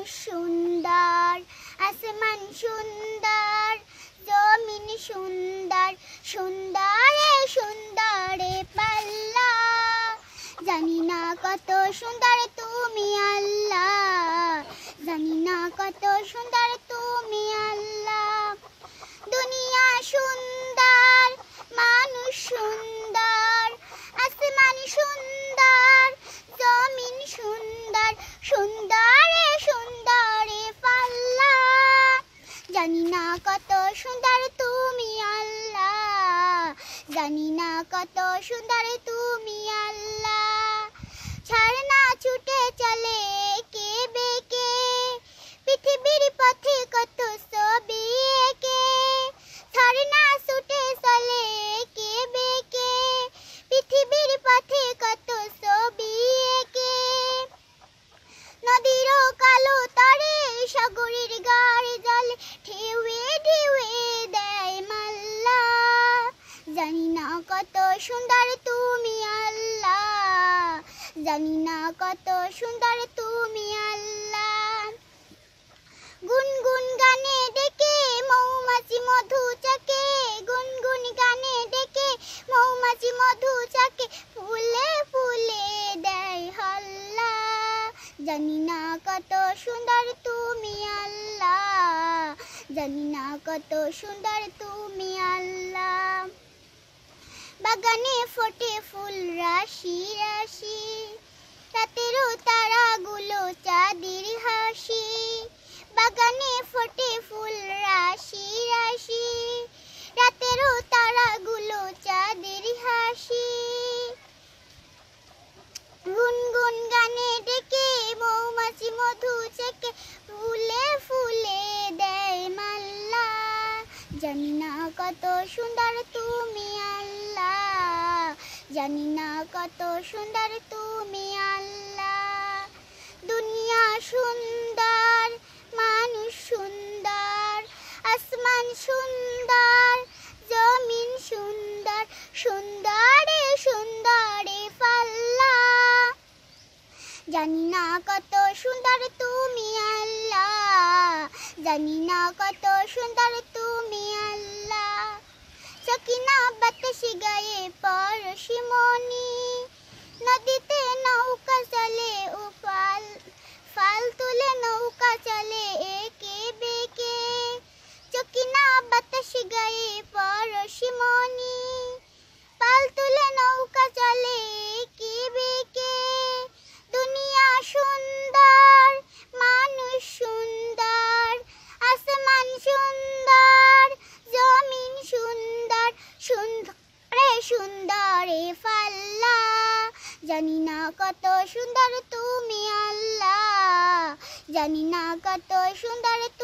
সুন্দর, আসমান সুন্দর, জমিন সুন্দর, সুন্দরে সুন্দরে পাল্লা। জানি না কত সুন্দর তুমি আল্লাহ, জানি না কত সুন্দর তুমি আল্লাহ। দুনিয়া সুন্দর, মানুষ সুন্দর, আসমান সুন্দর, জমিন সুন্দর, সুন্দরে সুন্দরে পাল্লা। জানি না কত সুন্দর তুমি আল্লাহ, জানি না কত সুন্দর তুমি আল্লাহ। ঝর্ণা ছুটে চলে কে বেকে, পৃথিবীর পথে কত ছবি এঁকে। ঝর্ণা ছুটে চলে কে বেকে, পৃথিবীর পথে কত ছবি এঁকে। নদীর কালো তরে সাগরের গাড়ি জলে, ঢেউয়ে ঢেউয়ে দেয় মাল্লা। জানি না কত সুন্দর তুমি আল্লাহ, জানি না কত সুন্দর তুমি আল্লাহ। গুনগুন গানে ডেকে মৌমাছি মধু চাকে, গুনগুন গানে ডেকে মৌমাছি মধু চাকে, ফুলে ফুলে দেয় হল্লা। জানি না কত সুন্দর তুমি আল্লাহ, জানি না কত সুন্দর তুমি আল্লাহ। বাগানে ফোটে ফুল রাশি রাশি, রাতেরও তারাগুলো চাঁদের হাসি। বাগানে ফোটে ফুল রাশি রাশি, রাতেরও তারাগুলো চাঁদের হাসি। গুনগুন গানে ডেকে মৌমাছি মধু চেকে, ফুলে ফুলে দেয় মাল্লা। জানি না কত সুন্দর তুমি আল্লাহ, জানি না কত সুন্দর তুমি আল্লাহ। দুনিয়া সুন্দর, মানুষ সুন্দর, আসমান সুন্দর, জমিন সুন্দর, সুন্দরে সুন্দরে পাল্লা। জানি না কত সুন্দর তুমি আল্লাহ, জানি না কত সুন্দর তুমি আল্লাহ। সকিনা বাতাসে গায়ে পরশি মনি, নদীতে নৌকা চলে ও ফাল তুলে নৌকা চলে একে বেকে। সকিনা বাতাসে গায়ে পরশি মনি, পাল তুলে নৌকা চলে একে বেকে। দুনিয়া সুন্দর, মানুষ সুন্দর, আসমান সুন্দর, জমিন সুন্দর, সুন্দরে সুন্দরে পাল্লা। জানি না কত সুন্দর তুমি আল্লাহ, জানি না কত সুন্দর